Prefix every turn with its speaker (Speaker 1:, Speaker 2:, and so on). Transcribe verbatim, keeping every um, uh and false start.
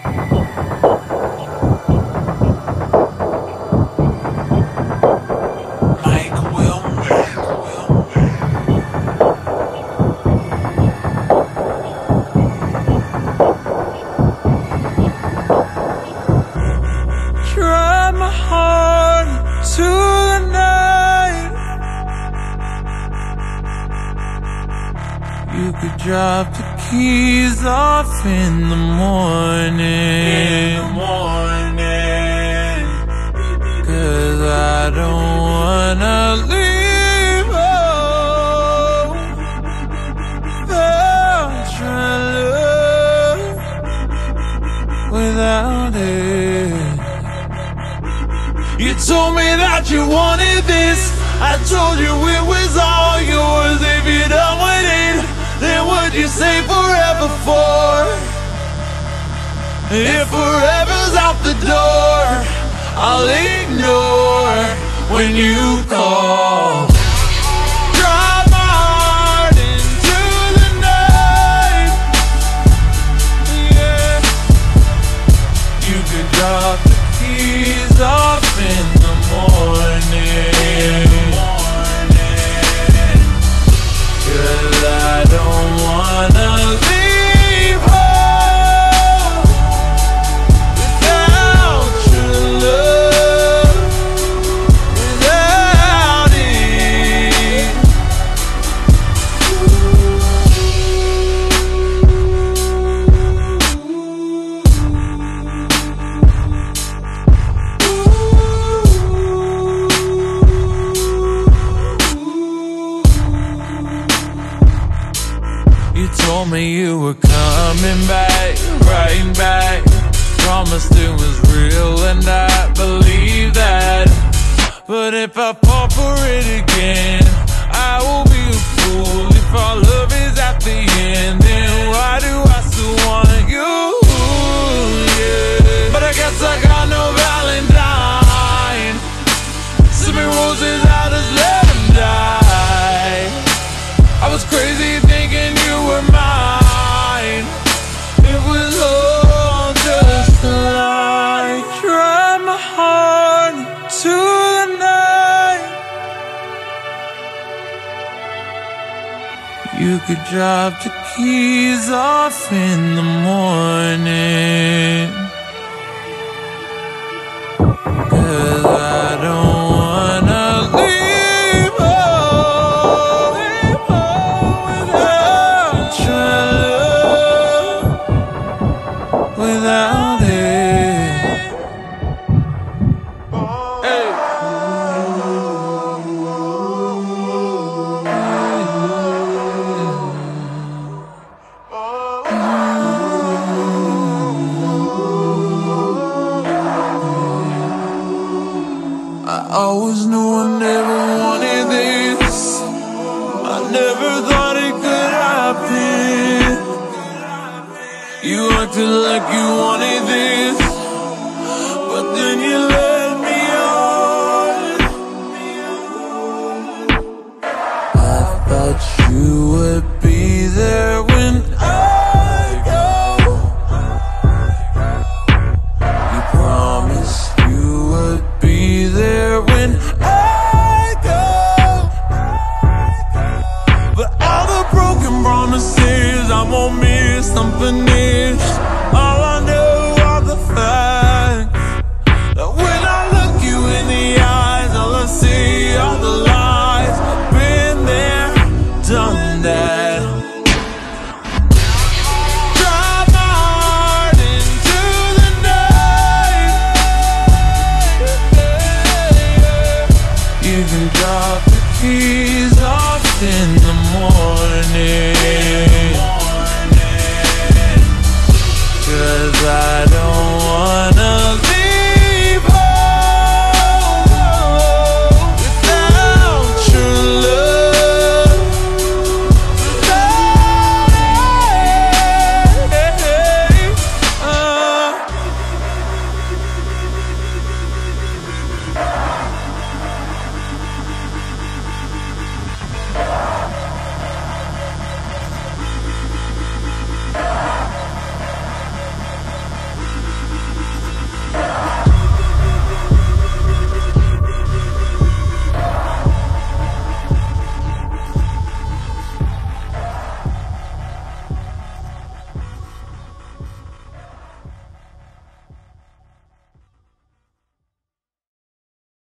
Speaker 1: You could drop the keys off in the morning, in the morning. Cause I don't wanna leave home without your love, without it. You told me that you wanted this, I told you it was all yours. If you don't want it, then what'd you say forever for? If forever's out the door, I'll ignore when you call. Drive my heart into the night, yeah. You could drop the keys off in the morning, cause I don't wanna leave home without your love, without it. You told me you were coming back, right back. Promised it was real and I believe that. But if I fall for it again, I will be a fool. If our love is at the end, then why do I still want you? Yeah. But I guess I got no Valentine. Send me roses, I just let them die. I was crazy thinking you were mine. It was all just a lie. Drive my heart into the night. You could drop the keys off in the morning, cause I don't wanna leave home without your love, without it. Hey. I always knew I never wanted this. I never thought it could happen. You acted like you wanted this, but then you let me on. I thought you would be there when I go. You promised you would be there when I go. But all the broken promises, I won't miss, I'm finished. All I know are the facts, that when I look you in the eyes, all I see are the lies. I've been there, done that. Drive my heart into the night. You can drop the keys off in the morning, cause I don't